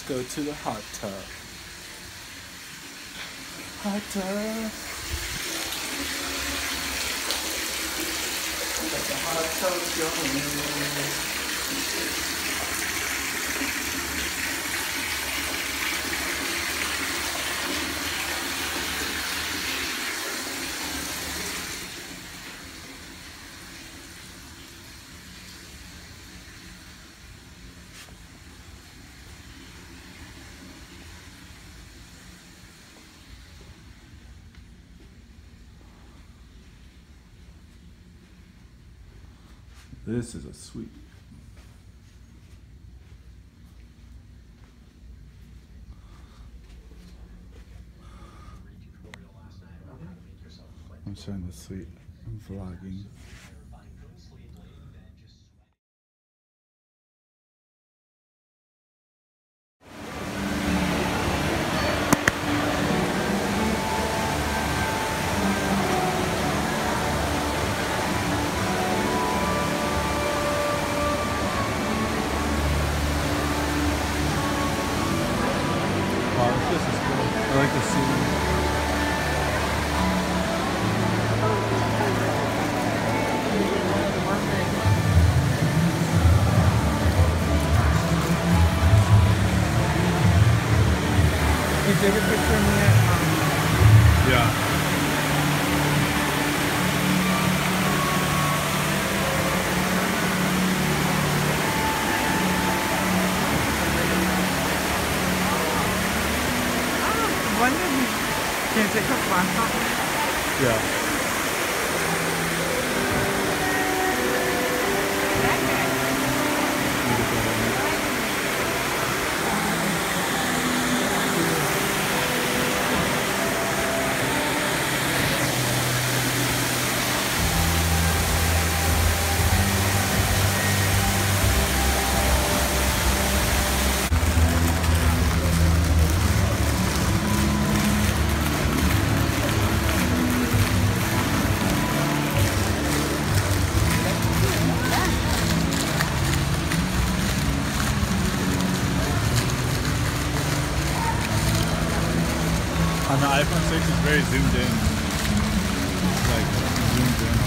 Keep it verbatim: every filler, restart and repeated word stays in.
go to the hot tub. Hot tub. Let the hot tub go in. This is a suite. I'm showing the suite. I'm vlogging. This is cool. I like the scene. Can you take a picture of me at um... Yeah. When did you, can you take a flash off? Yeah. On the iPhone six, it's very zoomed in. It's like zoomed in.